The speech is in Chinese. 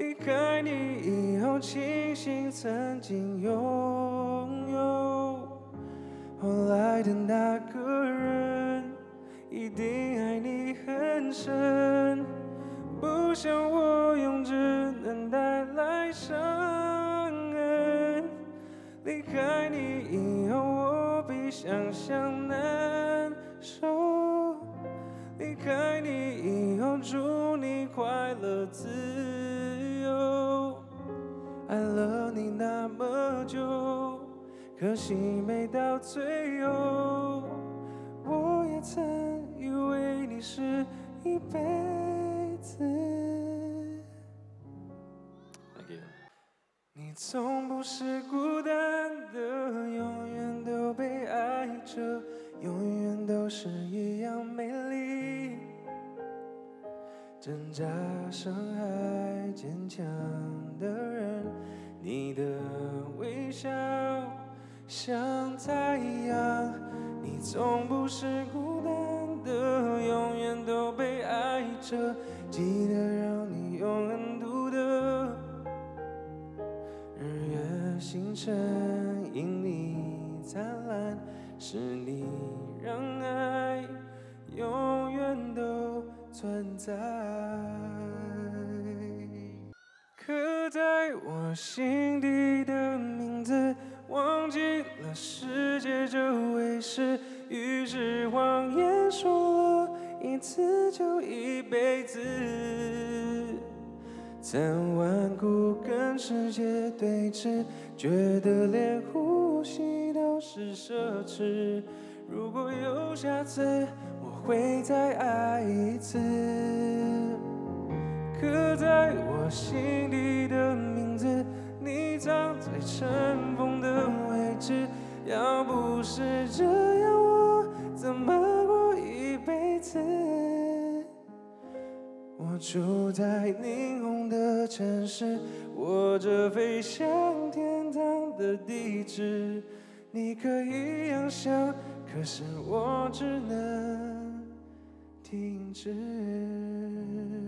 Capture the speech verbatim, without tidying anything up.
离开你以后，庆幸曾经拥有。后来的那个人，一定爱你很深。不想我用只能带来伤痕。离开你以后，我比想象难受。离开你以后，祝你快乐自由。爱了你那么久，可惜没到最后。我也曾以为你是一辈子。你从不是孤单的，永远都被爱着，永远都是一样美丽。挣扎、伤害、坚强的人，你的微笑像太阳。你从不是孤单的，永远都被爱着，记得让你永恒独特。日月星辰因你灿烂，是你让爱永远都存在。刻在我心底的名字，忘记了世界这回事，于是谎言说了一次就一辈子。曾顽固跟世界对峙，觉得连呼吸都是奢侈。如果有下次，我会再爱一次。刻在我心底的名字，你藏在尘封的位置。要不是这样，我怎么过一辈子？我住在霓虹的城市，握着飞向天堂的地址。你可以翱翔，可是我只能停止。